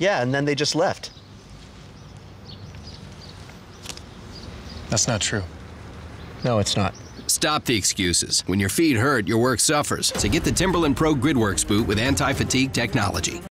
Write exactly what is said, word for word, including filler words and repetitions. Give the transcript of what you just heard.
Yeah, and then they just left. That's not true. No, it's not. Stop the excuses. When your feet hurt, your work suffers. So get the Timberland PRO Gridworks boot with anti-fatigue technology.